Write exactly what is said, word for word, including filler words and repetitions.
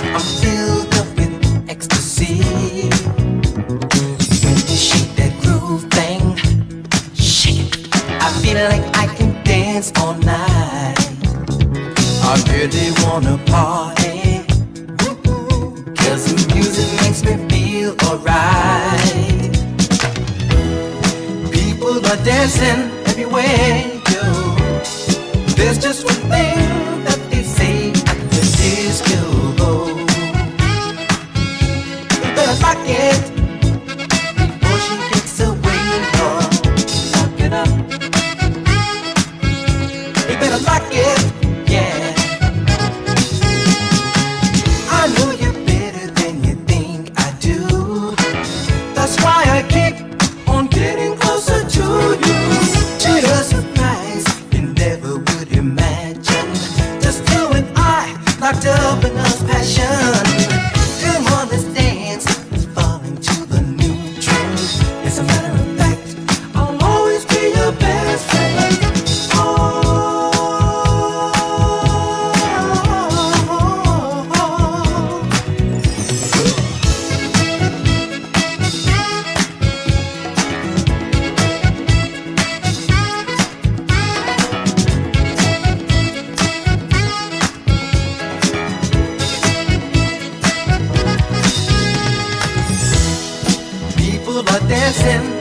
I'm filled up with ecstasy. When you shake that groove thing, shake it. I feel like I can dance all night. I really wanna party, 'cause the music makes me feel alright. People are dancing everywhere you go. There's just one thing that they say at the disco. You better lock it before she gets away. Oh, lock it up. You better lock it, yeah. I know you're better than you think I do. That's why I keep on getting closer to you. To your surprise, you never would imagine. Just you and I, locked up in us passion. Come on, let's dance, let's fall into the new trend. As a matter of fact, I'll always be your best friend. Oh, people are dancing